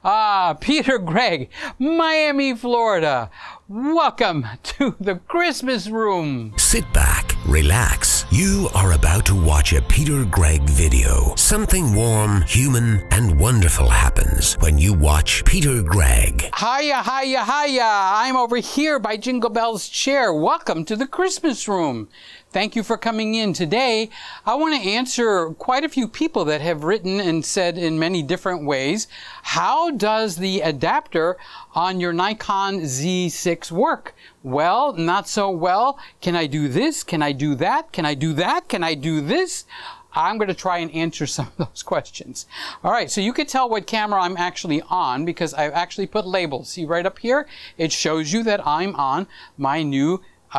Peter Gregg, Miami, Florida. Welcome to the Christmas room. Sit back, relax. You are about to watch a Peter Gregg video. Something warm, human, and wonderful happens when you watch Peter Gregg. Hiya, hiya, hiya. I'm over here by Jingle Bell's chair. Welcome to the Christmas room. Thank you for coming in. Today, I want to answer quite a few people that have written and said in many different ways, how does the adapter on your Nikon Z6 work? Well, not so well. Can I do this? Can I do that? Can I do that? Can I do this? I'm going to try and answer some of those questions. All right, so you can tell what camera I'm actually on because I've actually put labels. See right up here? It shows you that I'm on my new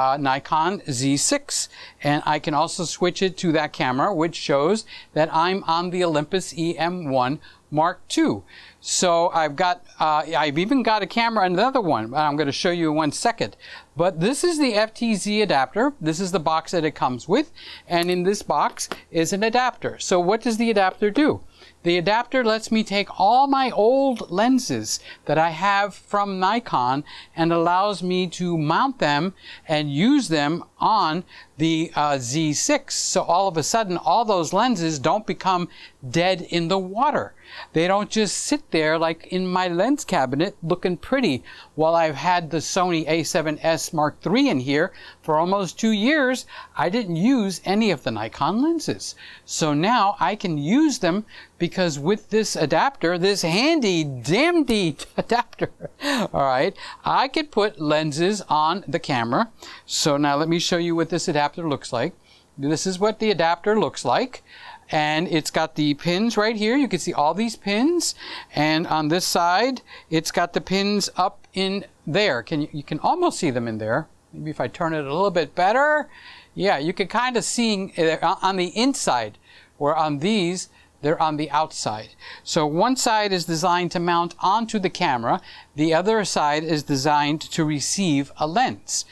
Nikon Z6, and I can also switch it to that camera, which shows that I'm on the Olympus EM1 Mark II. So I've even got a camera, another one, I'm going to show you in 1 second. But this is the FTZ adapter. This is the box that it comes with, and in this box is an adapter. So what does the adapter do? The adapter lets me take all my old lenses that I have from Nikon and allows me to mount them and use them on the Z6. So all of a sudden, all those lenses don't become dead in the water. They don't just sit there like in my lens cabinet looking pretty while I've had the Sony A7S Mark III in here for almost 2 years. I didn't use any of the Nikon lenses. So now I can use them because with this adapter, this handy dandy adapter, all right, I could put lenses on the camera. So now let me show you what this adapter looks like. This is what the adapter looks like. And it's got the pins right here. You can see all these pins. And on this side, it's got the pins up in there. You can almost see them in there. Maybe if I turn it a little bit better. Yeah, you can kind of see on the inside, where on these, they're on the outside. So one side is designed to mount onto the camera. The other side is designed to receive a lens.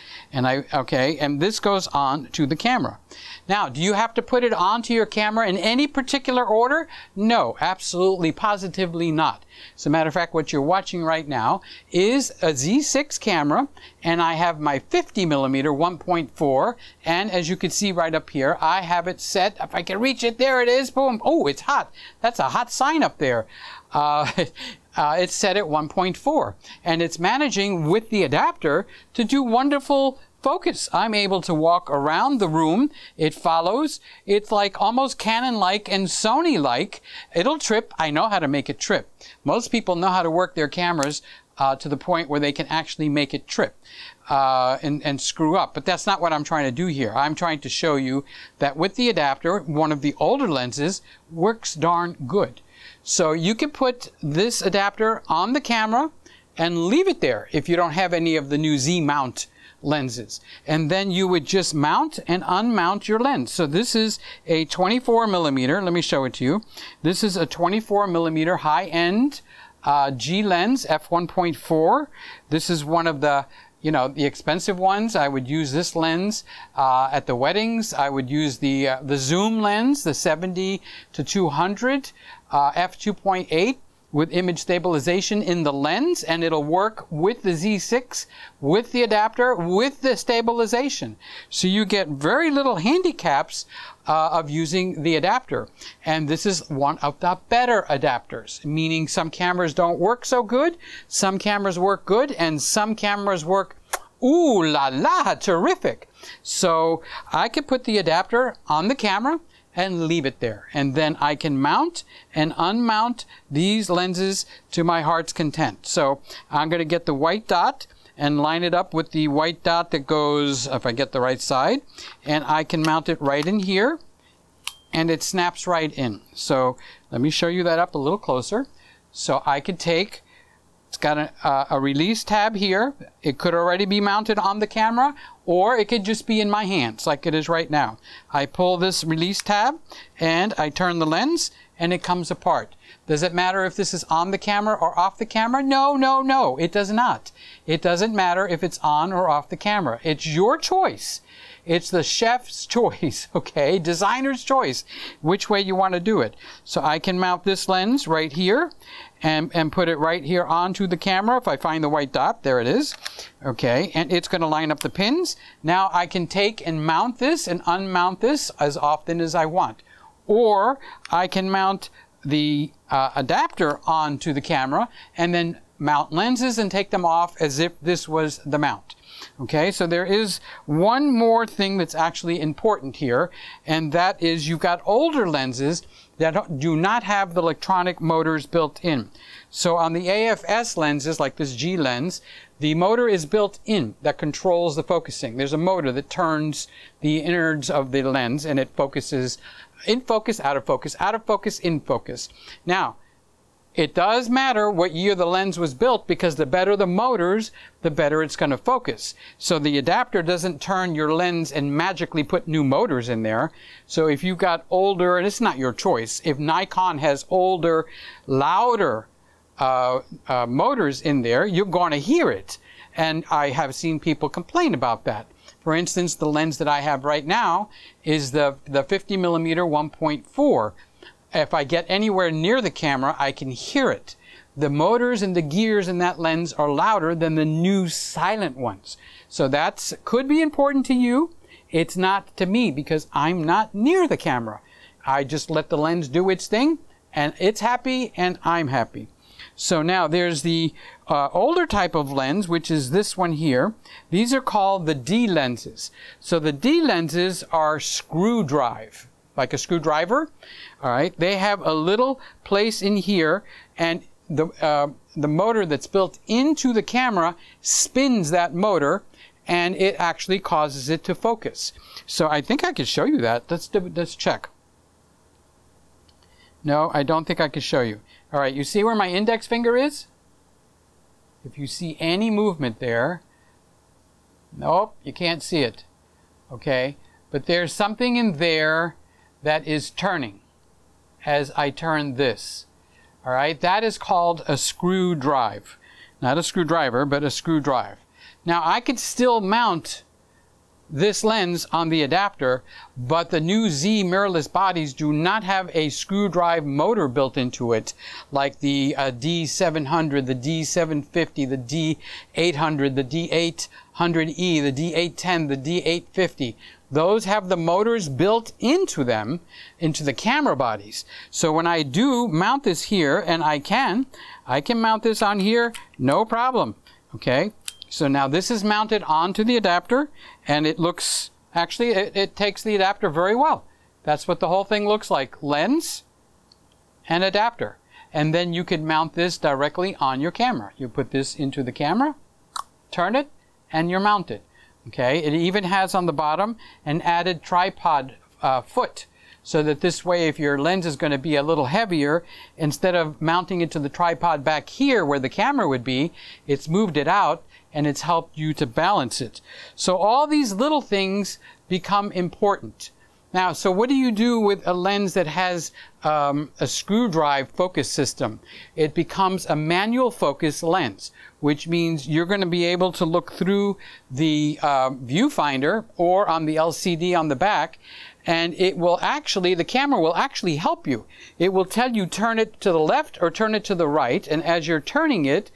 And this goes on to the camera. Now, do you have to put it onto your camera in any particular order? No, absolutely, positively not. As a matter of fact, what you're watching right now is a Z6 camera, and I have my 50mm 1.4, and as you can see right up here, I have it set, if I can reach it, there it is, boom. Oh, it's hot. That's a hot sign up there. It's set at 1.4, and it's managing with the adapter to do wonderful focus. I'm able to walk around the room. It follows. It's like almost Canon-like and Sony-like. It'll trip. I know how to make it trip. Most people know how to work their cameras to the point where they can actually make it trip and screw up. But that's not what I'm trying to do here. I'm trying to show you that with the adapter, one of the older lenses works darn good. So you can put this adapter on the camera and leave it there if you don't have any of the new Z-mount lenses, and then you would just mount and unmount your lens. So this is a 24mm. Let me show it to you. This is a 24mm high-end G lens, f1.4. This is one of the the expensive ones. I would use this lens at the weddings. I would use the zoom lens, the 70 to 200 f2.8. with image stabilization in the lens, and it'll work with the Z6, with the adapter, with the stabilization. So you get very little handicaps of using the adapter. And this is one of the better adapters, meaning some cameras don't work so good, some cameras work good, and some cameras work ooh la la, terrific. So I could put the adapter on the camera and leave it there, and then I can mount and unmount these lenses to my heart's content. So I'm going to get the white dot and line it up with the white dot that goes, if I get the right side, and I can mount it right in here, and it snaps right in. So let me show you that up a little closer. So I could take, it's got a release tab here. It could already be mounted on the camera, or it could just be in my hands like it is right now. I pull this release tab and I turn the lens and it comes apart. Does it matter if this is on the camera or off the camera? No, no, no, it does not. It doesn't matter if it's on or off the camera. It's your choice. It's the chef's choice, okay? Designer's choice, which way you want to do it. So I can mount this lens right here and put it right here onto the camera. If I find the white dot, there it is. Okay, and it's going to line up the pins. Now I can take and mount this and unmount this as often as I want. Or I can mount the adapter onto the camera and then mount lenses and take them off as if this was the mount. Okay, so there is one more thing that's actually important here, and that is you've got older lenses that do not have the electronic motors built in. So on the AFS lenses, like this G lens, the motor is built in that controls the focusing. There's a motor that turns the innards of the lens, and it focuses in focus, out of focus, out of focus, in focus. Now, it does matter what year the lens was built, because the better the motors, the better it's going to focus. So the adapter doesn't turn your lens and magically put new motors in there. So if you've got older, and it's not your choice, if Nikon has older, louder motors in there, you're going to hear it. And I have seen people complain about that. For instance, the lens that I have right now is the 50mm 1.4. If I get anywhere near the camera, I can hear it. The motors and the gears in that lens are louder than the new silent ones. So that could be important to you. It's not to me, because I'm not near the camera. I just let the lens do its thing, and it's happy and I'm happy. So now there's the older type of lens, which is this one here. These are called the D lenses. So the D lenses are screw drive, like a screwdriver. All right, they have a little place in here, and the motor that's built into the camera spins that motor, and it actually causes it to focus. So I think I could show you that. Let's check. No, I don't think I could show you. All right, you see where my index finger is? If you see any movement there, nope, you can't see it. Okay, but there's something in there that is turning as I turn this. All right, that is called a screw drive. Not a screwdriver, but a screw drive. Now I could still mount this lens on the adapter, but the new Z mirrorless bodies do not have a screw drive motor built into it, like the D700, the D750, the D800, the D800E, the D810, the D850. Those have the motors built into them, into the camera bodies. So when I do mount this here, and I can mount this on here, no problem. Okay, so now this is mounted onto the adapter, and it looks, actually it takes the adapter very well. That's what the whole thing looks like, lens and adapter. And then you can mount this directly on your camera. You put this into the camera, turn it, and you're mounted. Okay, it even has on the bottom an added tripod foot, so that this way, if your lens is going to be a little heavier, instead of mounting it to the tripod back here where the camera would be, it's moved it out, and it's helped you to balance it. So all these little things become important. Now, so what do you do with a lens that has a screw drive focus system? It becomes a manual focus lens, which means you're going to be able to look through the viewfinder or on the LCD on the back, and it will actually, the camera will actually help you. It will tell you turn it to the left or turn it to the right, and as you're turning it,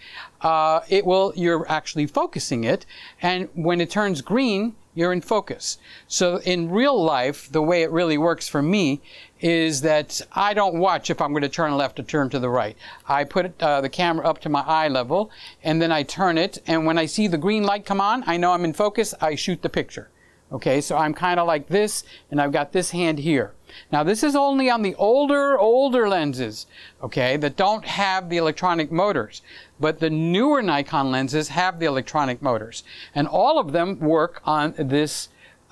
you're actually focusing it, and when it turns green, you're in focus. So in real life, the way it really works for me is that I don't watch if I'm going to turn left or turn to the right. I put the camera up to my eye level, and then I turn it, and when I see the green light come on, I know I'm in focus, I shoot the picture. Okay, so I'm kind of like this, and I've got this hand here. Now this is only on the older lenses, okay, that don't have the electronic motors. But the newer Nikon lenses have the electronic motors. And all of them work on this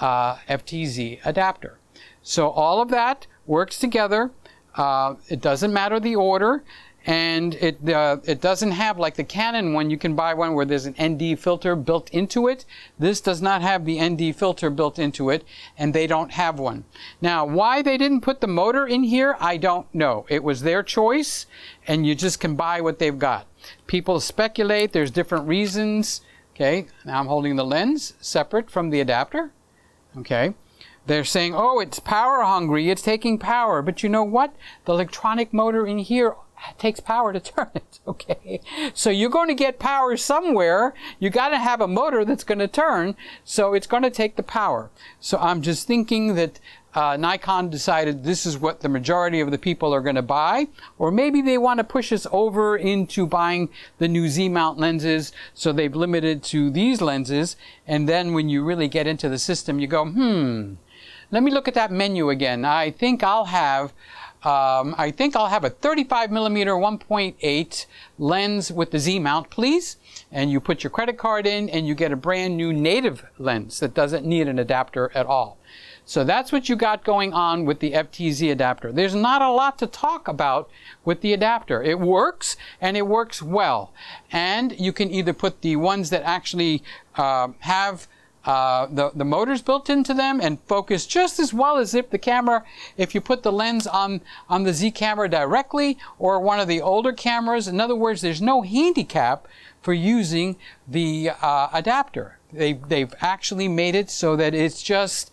FTZ adapter. So all of that works together. It doesn't matter the order. And it doesn't have, like the Canon one, you can buy one where there's an ND filter built into it. This does not have the ND filter built into it, and they don't have one. Now, why they didn't put the motor in here, I don't know. It was their choice, and you just can buy what they've got. People speculate, there's different reasons. Okay, now I'm holding the lens separate from the adapter. Okay. They're saying, oh, it's power hungry, it's taking power. But you know what? The electronic motor in here takes power to turn it, okay? So you're going to get power somewhere. You got to have a motor that's going to turn, so it's going to take the power. So I'm just thinking that Nikon decided this is what the majority of the people are going to buy, or maybe they want to push us over into buying the new Z-mount lenses, so they've limited to these lenses, and then when you really get into the system, you go, let me look at that menu again. I think I'll have a 35mm 1.8 lens with the Z-mount, please. And you put your credit card in and you get a brand new native lens that doesn't need an adapter at all. So that's what you got going on with the FTZ adapter. There's not a lot to talk about with the adapter. It works, and it works well. And you can either put the ones that actually have the motors built into them and focus just as well as if the camera, if you put the lens on the Z camera directly or one of the older cameras. In other words, there's no handicap for using the adapter. They've actually made it so that it's just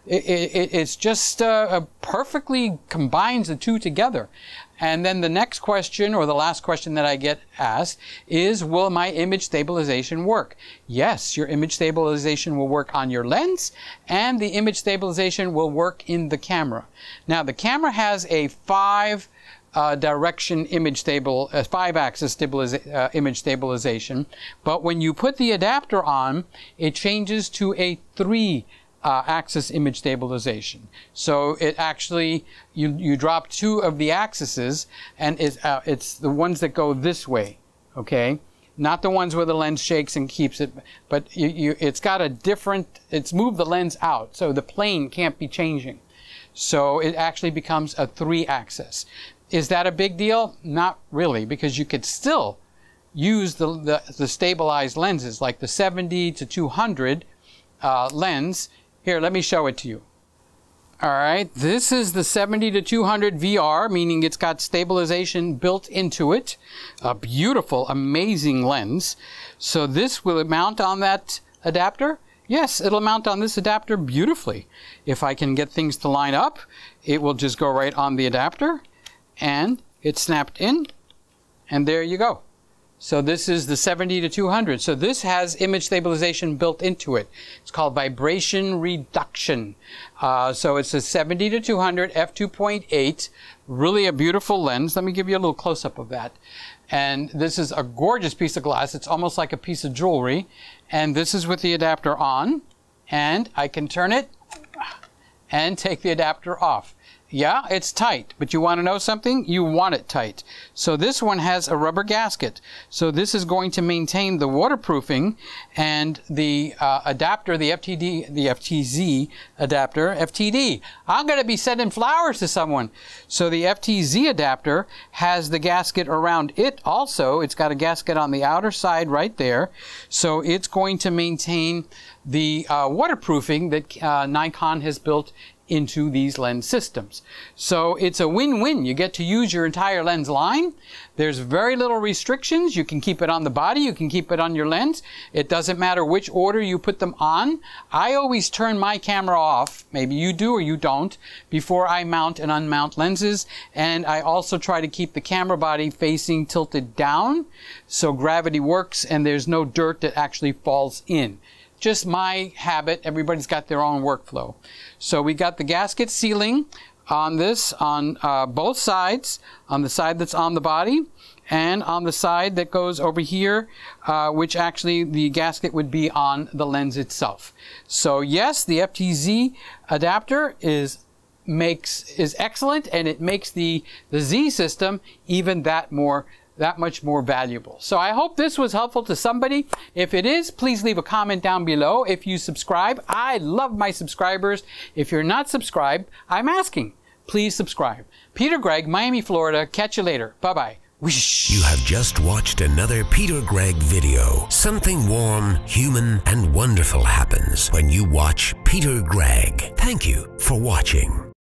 perfectly combines the two together. And then the next question, or the last question that I get asked, is, will my image stabilization work? Yes, your image stabilization will work on your lens, and the image stabilization will work in the camera. Now, the camera has a 5-direction image 5-axis image stabilization, but when you put the adapter on, it changes to a 3-axis image stabilization. So it actually, you drop 2 of the axes, and it's the ones that go this way, okay? Not the ones where the lens shakes and keeps it, but it's got a different, it's moved the lens out, so the plane can't be changing. So it actually becomes a 3-axis. Is that a big deal? Not really, because you could still use the stabilized lenses, like the 70 to 200 lens. Here, let me show it to you. All right, this is the 70 to 200 VR, meaning it's got stabilization built into it. A beautiful, amazing lens. So this, will it mount on that adapter? Yes, it'll mount on this adapter beautifully. If I can get things to line up, it will just go right on the adapter, and it's snapped in, and there you go. So this is the 70 to 200. So this has image stabilization built into it. It's called vibration reduction. So it's a 70 to 200 f2.8, really a beautiful lens. Let me give you a little close-up of that. And this is a gorgeous piece of glass. It's almost like a piece of jewelry. And this is with the adapter on. And I can turn it and take the adapter off. Yeah, it's tight, but you want to know something? You want it tight. So this one has a rubber gasket. So this is going to maintain the waterproofing, and the adapter, the FTZ adapter, FTD. I'm going to be sending flowers to someone. So the FTZ adapter has the gasket around it also. It's got a gasket on the outer side right there. So it's going to maintain the waterproofing that Nikon has built into these lens systems. So it's a win-win. You get to use your entire lens line. There's very little restrictions. You can keep it on the body. You can keep it on your lens. It doesn't matter which order you put them on. I always turn my camera off, maybe you do or you don't, before I mount and unmount lenses. And I also try to keep the camera body facing tilted down so gravity works and there's no dirt that actually falls in. Just my habit. Everybody's got their own workflow. So we got the gasket sealing on this on both sides, on the side that's on the body and on the side that goes over here, which actually the gasket would be on the lens itself. So yes, the FTZ adapter is excellent, and it makes the Z system even that much more valuable. So I hope this was helpful to somebody. If it is, please leave a comment down below. If you subscribe, I love my subscribers. If you're not subscribed, I'm asking, please subscribe. Peter Gregg, Miami, Florida. Catch you later. Bye-bye. You have just watched another Peter Gregg video. Something warm, human, and wonderful happens when you watch Peter Gregg. Thank you for watching.